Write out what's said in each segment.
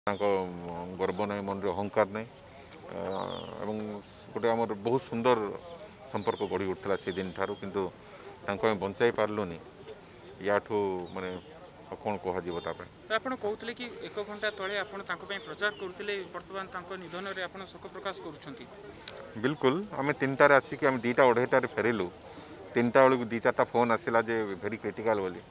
गर्व ना मन अहंकार ना गोटे आम बहुत सुंदर संपर्क गढ़ी उठला से दिन ठार किंतु बचाई पार्लुनि या माने कौन कह आपण कहते कि 1 घंटा तले आपण प्रचार करते बर्तमान निधन में आप शोक प्रकाश कर बिल्कुल आम 3टार आसिक आम 2टा 2:30 फेरिलु 3टा बेलू 2-4टा फोन आसला जे भेरी क्रिटिकाल बोली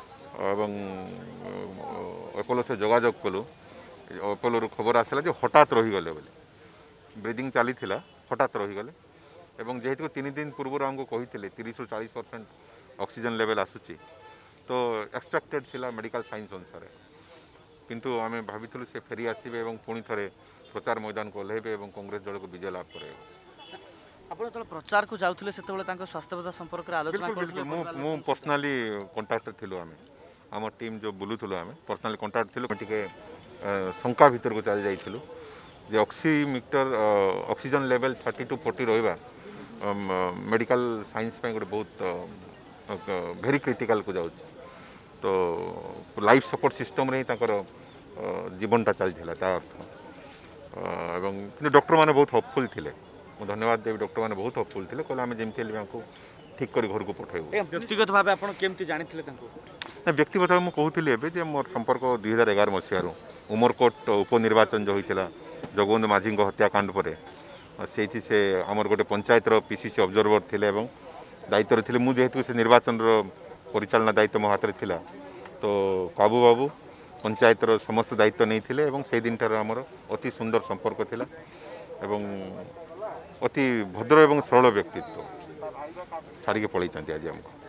एपोलो से जोगाजोग कलु एपोलो खबर आसला जे हठात रहीगले बोली ब्रीदिंग चली हठात रहीगले एवं जेहेतु 3 दिन पूर्व आमको कही 30-40% ऑक्सीजन लेवल आसूची तो एक्सपेक्टेड थिला मेडिकल साइंस अनुसार किंतु आम भाभी से फेरी आसबे और पुणी थे प्रचार मैदान को ओह्लैबे और कांग्रेस दल को विजय लाभ करे। आप प्रचार को जाऊे से स्वास्थ्यवस्था संपर्क आलोचना मु पर्सनाली कंटाक्ट थिलु आम टीम जो बुलूलु आम पर्सनाली कंटाक्ट थिलु टिके शंका भीतर को चल जाइलु जे ऑक्सीमीटर ऑक्सीजन लेवल 30-40 रहा मेडिकल साइंस पे गोटे बहुत भेरी क्रिटिकल को जाऊँ तो लाइफ सपोर्ट सिस्टम रे जीवनटा चलता अर्थ डॉक्टर मैंने बहुत होपफुल थे मुझे धन्यवाद देवी डॉक्टर मैंने बहुत होपफुल थे कहले आम जमी ठीक कर घर को पठेबू। व्यक्तिगत भाव आप जानी व्यक्तिगत भाव मुझे कहती मोर संपर्क 2011 मसीह उमरकोट उपनिर्वाचन जो होता जगवंत माझी हत्याकांड पर से आमर गोटे पंचायत पीसीसी ऑब्जर्वर थे दायित्व थे मुझे से निर्वाचन परिचालना दायित्व मो हाथ में थिला तो काबू बाबू पंचायत समस्त दायित्व नहीं थिले से दिन ठार आमर अति सुंदर संपर्क थिला अति भद्र और सरल व्यक्तित्व छाड़ी पलैंती आज आमको।